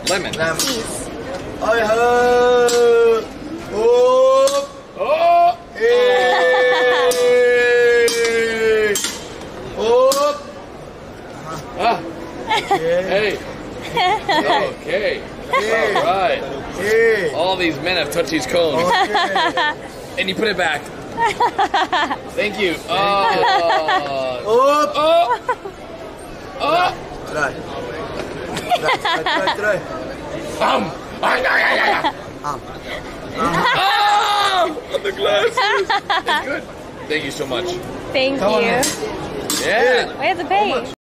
Lemon. Peace. Oi ho! Oh! Oh! Hey! Oh! Ah. Hey. Okay. All right. Hey! All these men have touched these cones. Okay. And you put it back. Thank you. Oh. Oh! Oh. Oh. Try. Try. Oh, the glasses. It's good. Thank you so much. Thank you. Yeah. We have to pay.